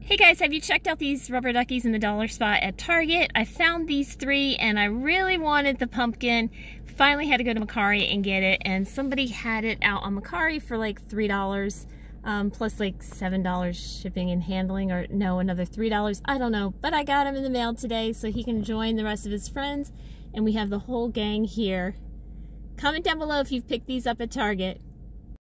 Hey guys, have you checked out these rubber duckies in the dollar spot at Target? I found these three and I really wanted the pumpkin. Finally had to go to Mercari and get it, and somebody had it out on Mercari for like $3 plus like $7 shipping and handling, or no, another $3. I don't know, but I got him in the mail today so he can join the rest of his friends, and we have the whole gang here. Comment down below if you've picked these up at Target.